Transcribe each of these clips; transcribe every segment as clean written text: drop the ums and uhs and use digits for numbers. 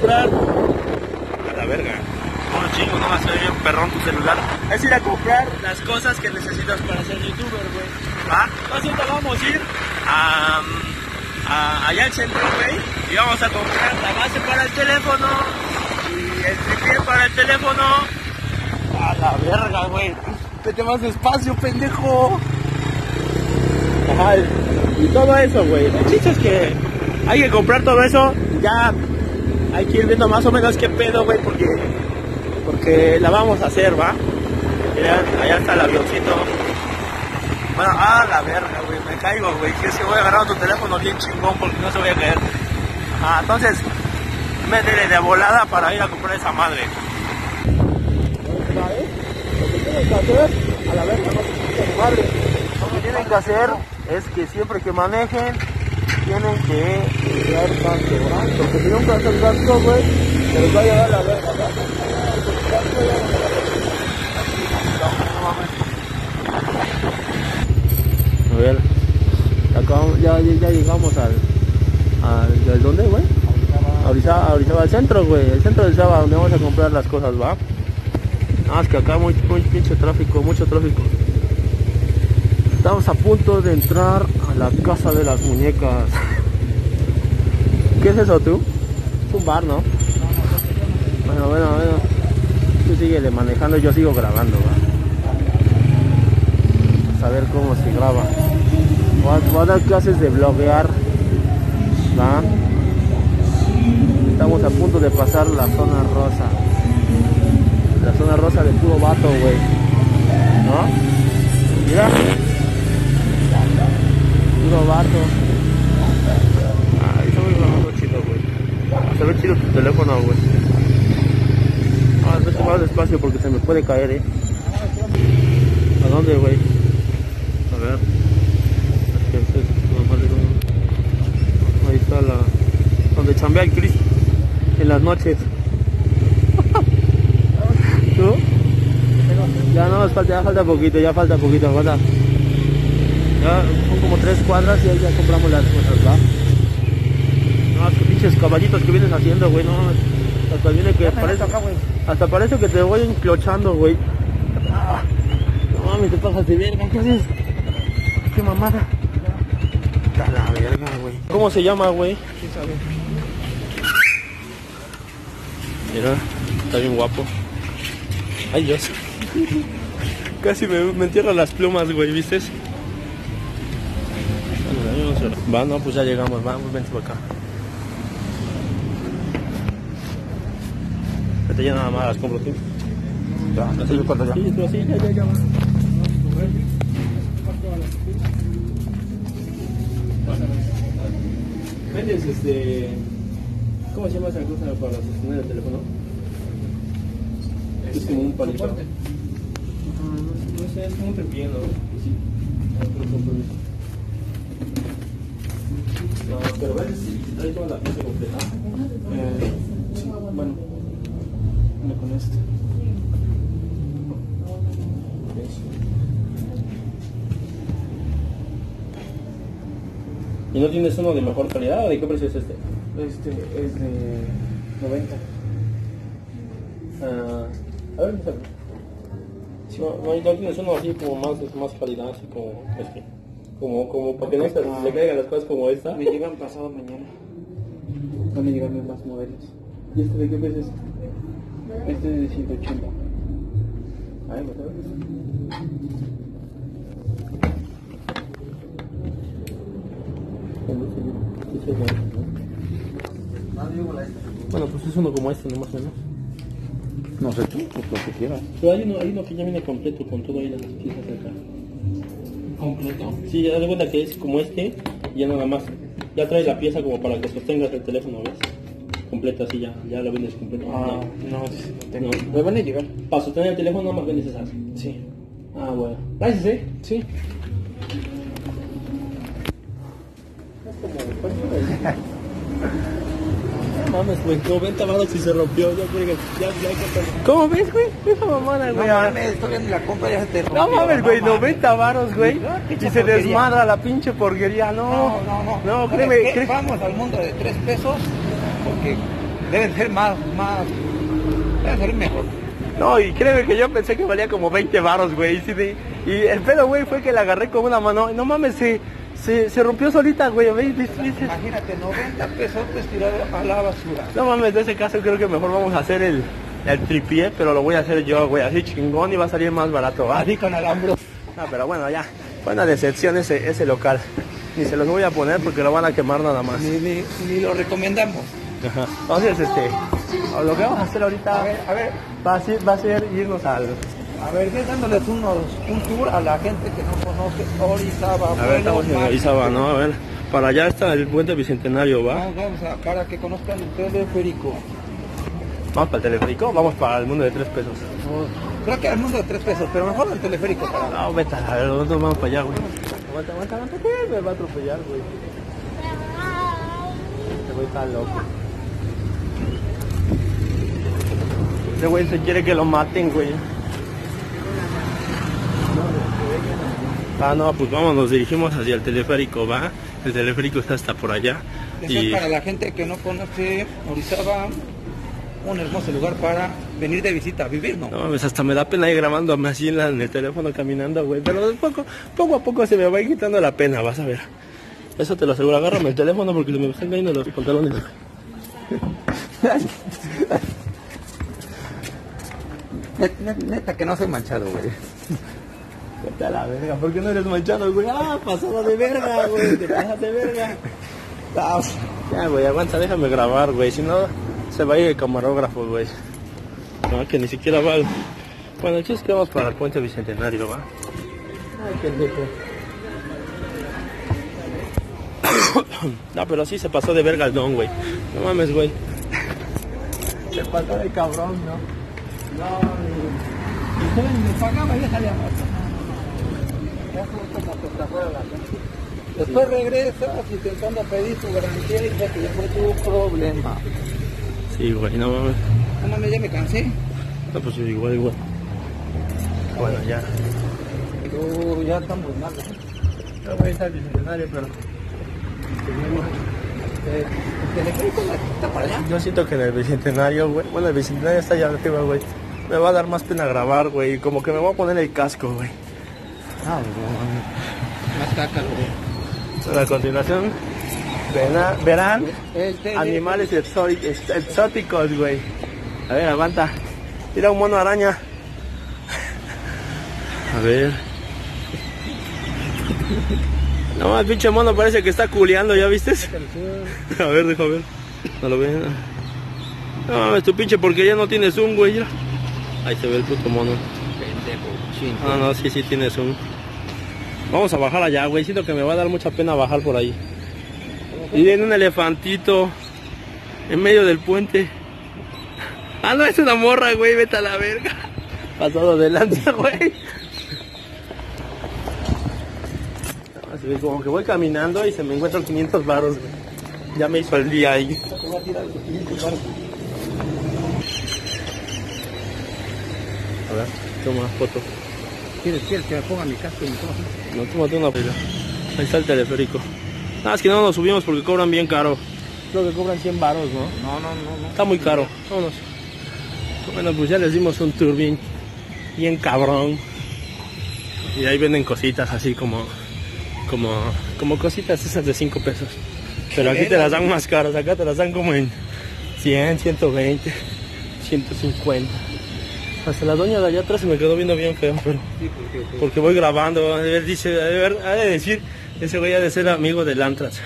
comprar. A la verga. No chingo, no va a ser bien perrón tu celular. Es ir a comprar las cosas que necesitas para ser youtuber, güey. ¿Va? Entonces vamos a ir allá al centro, güey. Y vamos a comprar la base para el teléfono. Y el tripié para el teléfono. A la verga, güey. Vete más despacio, pendejo. Ajá, y todo eso, güey. El chiste es que hay que comprar todo eso. Ya hay que ir viendo más o menos qué pedo, güey, porque la vamos a hacer, ¿va? Allá está el avioncito. Bueno, la verga, güey, me caigo, güey. Que es que voy a agarrar tu teléfono bien chingón porque no se voy a caer. Entonces, métele de volada para ir a comprar esa madre. Lo que tienen que hacer, a la verga, no se madre. Lo que tienen que hacer es que siempre que manejen, tienen que llevar tanto, ¿verdad? Porque si nunca hacen tanto, güey, se les va a llevar la verga, ¿verdad? A ver, ya llegamos al ¿dónde, güey? A Orizaba, al centro, güey. El centro de Orizaba, donde vamos a comprar las cosas, ¿va? Es que acá muy pinche tráfico, mucho tráfico. Estamos a punto de entrar a la casa de las muñecas. ¿Qué es eso, tú? Es un bar, ¿no? Bueno. Tú síguele manejando, yo sigo grabando, ¿va? A ver cómo se graba. Voy a dar clases de bloguear, ¿va? Estamos a punto de pasar la zona rosa. La zona rosa de puro vato, güey. ¿No? Mira. Puro vato. Está muy grabando chido, güey. Se ve chido tu teléfono, güey. Vete más despacio porque se me puede caer, ¿A dónde, güey? A ver. Ahí está donde chambea el Chris en las noches. ¿Tú? Ya no nos falta, falta poquito. Ya son como 3 cuadras y ahí ya compramos las cosas, ¿va? No, que pinches caballitos que vienes haciendo, güey, no. Hasta viene que parece acá, güey. Hasta parece que te voy enclochando, güey. No mames, te pasas de verga, ¿qué haces? Qué mamada. A la verga, güey. ¿Cómo se llama, güey? ¿Quién sabe? Mira, está bien guapo. Ay, Dios. Casi me entierran las plumas, güey, ¿viste? Va, no, pues ya llegamos, vamos, vente por acá. Vete ya nada más, las compro tú. Ya, así yo cuento ya. Sí, tú así, ya va. ¿Vendes cómo se llama esa cosa para sostener el teléfono? Es como un palito. No sé, es como un tripié, ¿no? Sí. No, pero ves si trae toda la pieza completa. Sí, bueno. Con este. ¿Y no tienes uno de mejor calidad o de qué precio es este? Este es de 90. A ver, sí, no tienes uno así como más calidad, así como como para que no le caigan las cosas como esta. Me llegan pasado mañana. Van a llegarme más modelos. ¿Y este de qué precio es? Este es de 180. Ay, ¿me sabes? Bueno, pues es uno como este, no más o menos. No sé tú, pues lo que quieras. Pero hay uno que ya viene completo con todo ahí las piezas acá. ¿Completo? Sí, ya das cuenta que es como este y ya nada más. Ya trae la pieza como para que sostengas el teléfono, ¿ves? Completa, así ya lo vendes completo. No, No. Me van a llegar. Para sostener el teléfono nada más vendes esas. Sí. Bueno. Gracias, Sí. No mames, güey, 90 baros y se rompió. Ya ¿cómo ves, güey? Esa mamada, güey. No mames, todavía ni la compra ya se te rompió. No mames, güey, 90 varos, güey. Pinche Y se porquería. desmadra la pinche porquería. No, No, créeme. ¿Qué? Vamos al mundo de 3 pesos porque Deben ser deben ser mejor. No, y créeme que yo pensé que valía como 20 varos, güey. Sí, y el pedo, güey, fue que la agarré con una mano. No mames, se rompió solita, güey. Imagínate, 90 pesos tirado a la basura. No mames, de ese caso creo que mejor vamos a hacer el tripié, pero lo voy a hacer yo, güey. Así chingón y va a salir más barato, ¿va? Así con alambros. No, pero bueno, ya. Fue una decepción ese local. Ni se los voy a poner porque lo van a quemar nada más. Ni lo recomendamos. Ajá. Entonces, lo que vamos a hacer ahorita A ver. va a ser irnos al... A ver, ve dándoles un tour a la gente que no conoce Orizaba. A ver, estamos en Orizaba, ¿no? A ver, para allá está el puente Bicentenario, ¿va? Para que conozcan el teleférico. ¿Vamos para el teleférico? Vamos para el mundo de 3 pesos. Creo que al mundo de 3 pesos, pero mejor el teleférico. No, vete, a ver, nosotros vamos para allá, güey. Aguanta, ¿qué? Me va a atropellar, güey. Este güey está loco. Este güey se quiere que lo maten, güey. Ah, no, pues vamos, nos dirigimos hacia el teleférico, ¿va? El teleférico está hasta por allá. Eso es para la gente que no conoce Orizaba, un hermoso lugar para venir de visita, vivir, ¿no? No, pues hasta me da pena ir grabándome así en el teléfono caminando, güey. Pero poco a poco se me va a ir quitando la pena, vas a ver. Eso te lo aseguro, agárrame el teléfono porque se me están cayendo los pantalones. Neta que no soy manchado, güey. Vete a la verga, ¿por qué no eres manchado, güey? Ah, pasado de verga, güey, te pasas de verga. Ya, güey, aguanta, déjame grabar, güey, si no se va a ir el camarógrafo, güey. No, que ni siquiera va. Bueno, el chiste es que vamos para el puente Bicentenario, ¿va? Ay, pendejo. No, pero sí se pasó de verga el don, güey. No mames, güey. Se pasó de cabrón, ¿no? No, me pagaba y ya salía más. Después regresas intentando pedir tu garantía y dices que ya fue tu problema. Sí, güey, no mames. No mames, ya me cansé. No, pues igual. Bueno, ya. Pero ya estamos mal. Yo voy a estar al Bicentenario, pero... ¿El teleférico está para allá? Yo siento que en el Bicentenario, güey... Bueno, el Bicentenario está allá arriba, güey. Me va a dar más pena grabar, güey. Como que me voy a poner el casco, güey. Ah, no. Más caca, güey. Bueno, a continuación verán animales exóticos, güey. A ver, aguanta. Tira un mono araña. A ver. No, el pinche mono parece que está culeando, ¿ya viste? A ver, deja ver. No lo ven. No mames, tu pinche porquería no tiene zoom, güey. Ahí se ve el puto mono. Pendejo. No, sí tiene zoom. Vamos a bajar allá, güey. Siento que me va a dar mucha pena bajar por ahí. Y viene un elefantito en medio del puente. Ah, no, es una morra, güey. Vete a la verga. Pasado de lanza, güey. Así que como que voy caminando y se me encuentran 500 varos, güey. Ya me hizo el día ahí. A ver, toma foto. ¿Quieres que me ponga mi casco y mi cosa? No, tómate una pila. Ahí está el teleférico. Nada, es que no nos subimos porque cobran bien caro. Creo que cobran 100 varos, ¿no? No. Está muy caro. Vámonos. Bueno, pues ya les dimos un tour bien cabrón. Y ahí venden cositas así como cositas esas de 5 pesos. Pero aquí te las dan más caras. Acá te las dan como en 100, 120, 150. Hasta la doña de allá atrás se me quedó viendo bien feo, pero porque voy grabando, ha de decir, ese güey ha de ser amigo del Antras.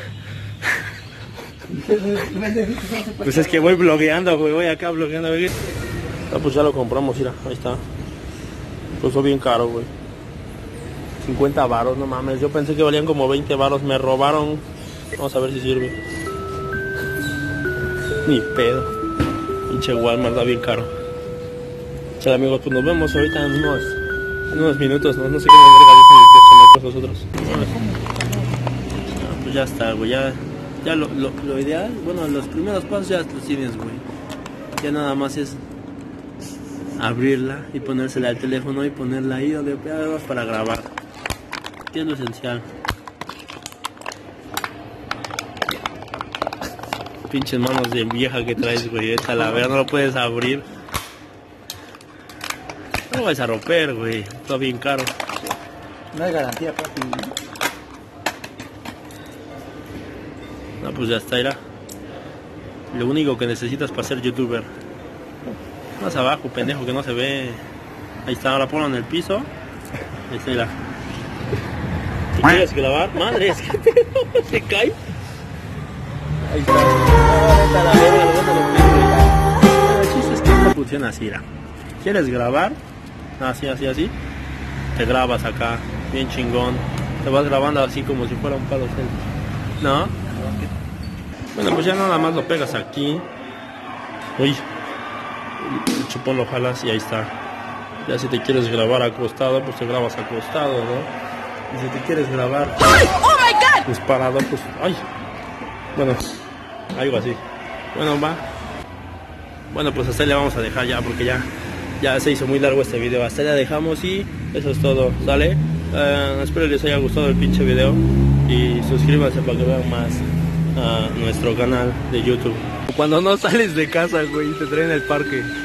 Pues es que voy blogueando, güey, voy acá blogueando. Ah, pues ya lo compramos, mira, ahí está. Costó bien caro, güey. 50 varos, no mames, yo pensé que valían como 20 varos, me robaron. Vamos a ver si sirve. Ni pedo. Pinche Walmart da bien caro. Chale, amigos, pues nos vemos ahorita en unos minutos, no sé qué nos verga dicen los chamacos nosotros. No, pues ya está, güey, ya lo ideal, bueno, los primeros pasos ya los tienes, güey. Ya nada más es abrirla y ponérsela al teléfono y ponerla ahí donde pegados para grabar. Que es lo esencial. Pinches manos de vieja que traes, güey. Esta la verdad no lo puedes abrir. No lo vas a romper, güey. Está bien caro. No hay garantía, papi. No, pues ya está, irá. Lo único que necesitas para ser youtuber. Más abajo, pendejo, que no se ve. Ahí está, ahora ponlo en el piso. Ahí está, irá. ¿Te quieres grabar? Madre, es que se cae. Ahí está. Ahora la verga, el chiste es que no funciona así, irá. ¿Quieres grabar? Así, así, así. Te grabas acá, bien chingón. Te vas grabando así como si fuera un palo selfie. ¿No? Bueno, pues ya nada más lo pegas aquí. Uy. El chupón lo jalas y ahí está. Ya si te quieres grabar acostado, pues te grabas acostado, ¿no? Y si te quieres grabar pues parado, pues... ¡Ay! Bueno, algo así. Bueno, va. Bueno, pues hasta ahí le vamos a dejar ya, porque ya se hizo muy largo este video. Hasta ahí la dejamos y eso es todo, ¿sale? Espero les haya gustado el pinche video. Y suscríbanse para que vean más a nuestro canal de YouTube. Cuando no sales de casa, güey, te traen al parque.